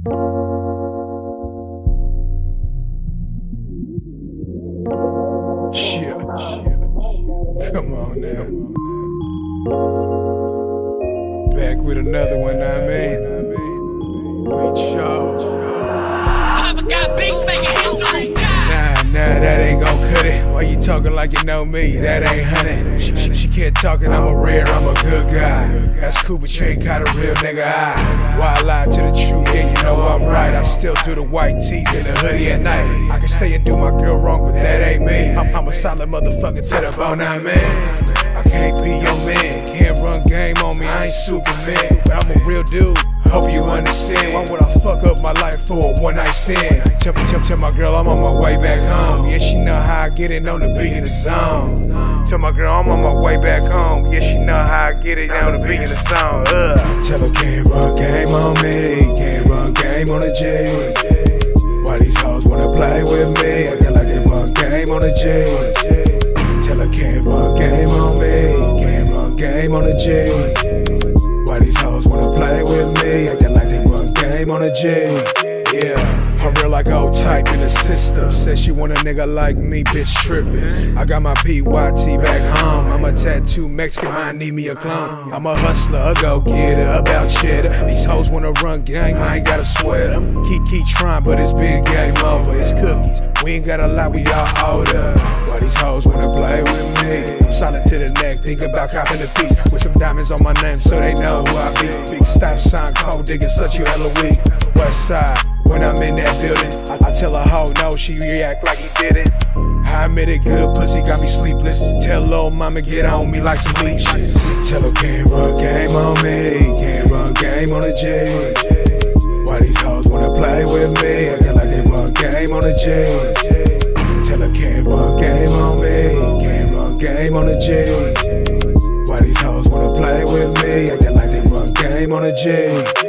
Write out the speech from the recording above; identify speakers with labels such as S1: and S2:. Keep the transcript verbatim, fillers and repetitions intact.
S1: Shit, come on now. Back with another one, I mean. We chose.
S2: Papa got beats making history.
S1: Nah, nah, that ain't gon' cut it. Why you talking like you know me? That ain't honey. She, she, she can't talkin', I'm a rare, I'm a good guy. That's cool, but you ain't got a real nigga eye. Why I lie to the truth? Yeah, you know I'm right. I still do the white tees and the hoodie at night. I can stay and do my girl wrong, but that ain't me. I'm, I'm a solid motherfucker to the bone, I mean. I can't be your man, can't run game on me, I ain't Superman, but I'm a real dude. Hope you understand. Why would I fuck up my life for a one night stand? Tell, tell, tell my girl I'm on my way back home. Yeah, she know how I get it on the beat in the zone. Tell my girl I'm on my way back home. Yeah, she know how I get it on the beat in the zone. Uh. Tell her can't run game on me, can't run game on the G. Why these hoes wanna play with me? I got like they run game on the G. Tell her can't run game on me, can't run game on the G. Why these hoes wanna play with me? I got like they run game on the G. Yeah. I'm real like old type in the system. Said she want a nigga like me, bitch trippin'. I got my P Y T back home. I'm a tattoo Mexican, I need me a clone. I'm a hustler, a go-getter, about cheddar. These hoes wanna run gang, I ain't gotta sweat them. Keep, keep trying, but it's big game over. It's cookies, we ain't got a lot, we all older. Why these hoes wanna play with me? I'm solid to the neck, think about copping a piece with some diamonds on my name so they know who I be. Big stop sign, cold digging, such you hella weak. West side, when I'm in that building, I, I tell a hoe no, she react like he did it. I admit it, good pussy got me sleepless. Tell lil' mama get on me like some leashes. Tell her can't run game on me, can't run game on the G. Why these hoes wanna play with me? I got like they run game on the G. Tell her can't run game on me, can't run game on the G. Why these hoes wanna play with me? I got like they run game on the G.